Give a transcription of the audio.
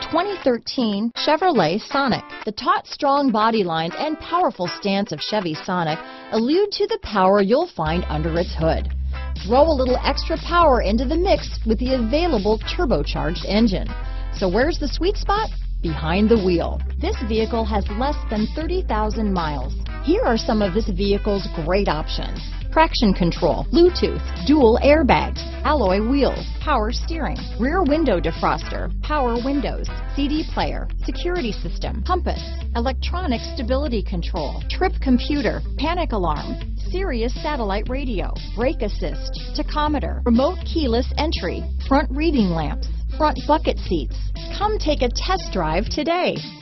2013 Chevrolet Sonic. The taut, strong body lines and powerful stance of Chevy Sonic allude to the power you'll find under its hood. Throw a little extra power into the mix with the available turbocharged engine. So where's the sweet spot? Behind the wheel. This vehicle has less than 30,000 miles. Here are some of this vehicle's great options: traction control, Bluetooth, dual airbags, alloy wheels, power steering, rear window defroster, power windows, CD player, security system, compass, electronic stability control, trip computer, panic alarm, Sirius Satellite Radio, brake assist, tachometer, remote keyless entry, front reading lamps, front bucket seats. Come take a test drive today.